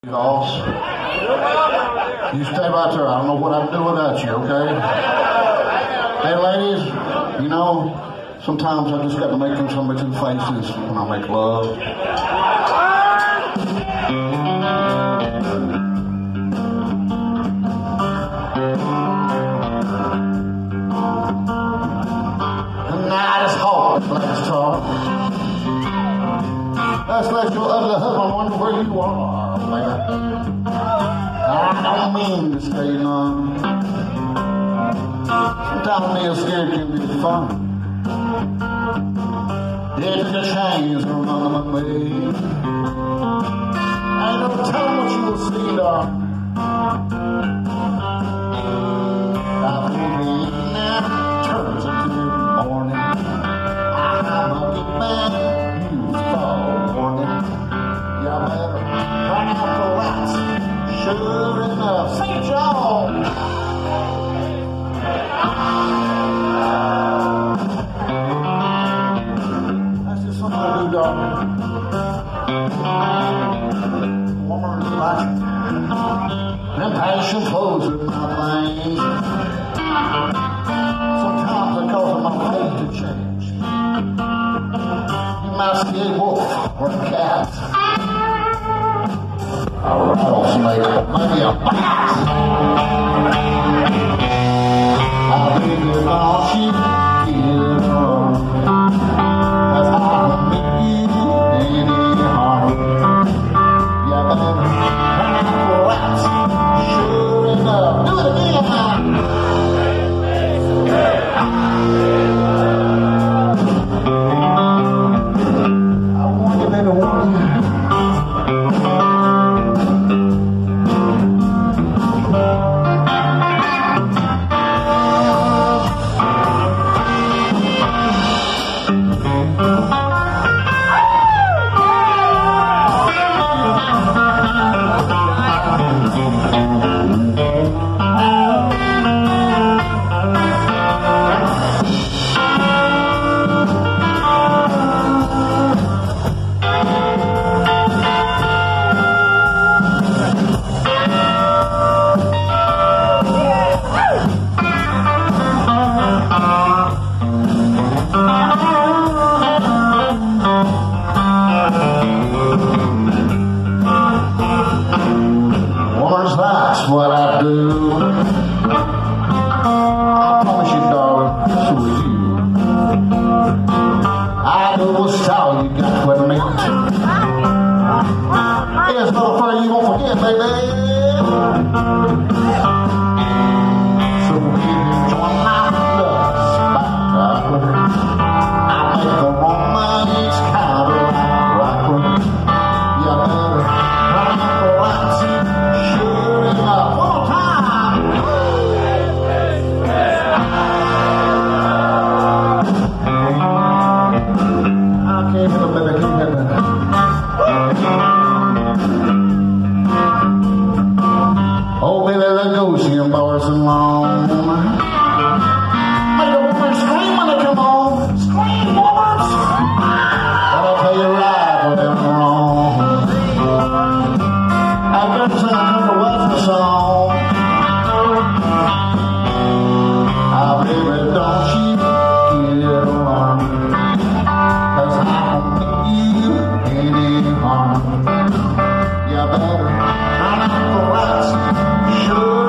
Boss. You stay right there. I don't know what I'd do without you, okay? Hey, ladies, you know, sometimes I just got to make them somebody two faces when I make love. The night is hot, let's talk. Let's let your ugly husband wonder where you are, man. I don't mean to stay young. Sometimes being scared can be fun. It's the chains from under my waist. Ain't no telling what you will see, darling. After the midnight turns into the morning, I'm a good man. You better turn out the lights. Sure enough, St. John. That's just something to do, darling. Woman's like them passion flows with my veins. Sometimes it causes my mood to change. You might see a wolf or a cat. A rattlesnake, maybe a bat. I really want you here. As I don't mean you any harm. You better turn out the lights. Sure enough, do it again. I want you, baby, want you. That's what I do. I promise you, darling, so will you. I know what style you got to admit. It's not a fur you won't forget, baby. So will you join my love spot? I make a romance kind of rocker. You better turn out the lights. Sure enough, one more time. I can't hit a baby, can't hit a oh, baby, let go, she embarrassing long. Make a woman scream when they come on. Scream, woman! But I'll tell you right when they're wrong. I've been singing the Western song. Ah, baby, don't you get alarmed. 'Cause I don't mean you any harm. You better turn out the lights. Sure.